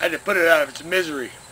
had to put it out of its misery.